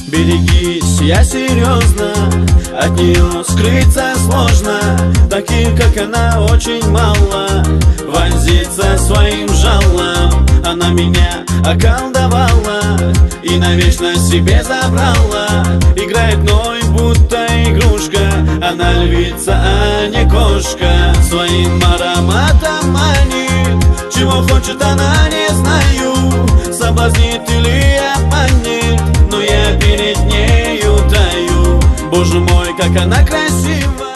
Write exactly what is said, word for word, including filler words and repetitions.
Берегись, я серьезно, от нее скрыться сложно. Таких, как она, очень мало. Вонзиться своим жалом. Она меня околдовала и навечно себе забрала. Играет мной, будто игрушка. Она львица, а не кошка. Своим ароматом манит. Чего хочет она, не знаю. Соблазнит или обманет, но я перед нею таю. Боже мой, как она красива.